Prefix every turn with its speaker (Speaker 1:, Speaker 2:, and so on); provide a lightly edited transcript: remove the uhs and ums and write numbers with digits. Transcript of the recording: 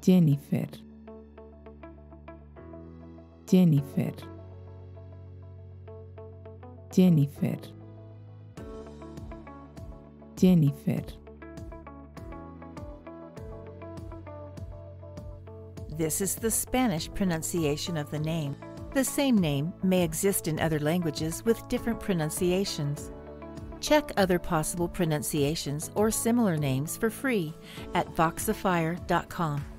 Speaker 1: Jenifer, Jenifer, Jenifer, Jenifer.
Speaker 2: This is the Spanish pronunciation of the name. The same name may exist in other languages with different pronunciations. Check other possible pronunciations or similar names for free at Voxifier.com.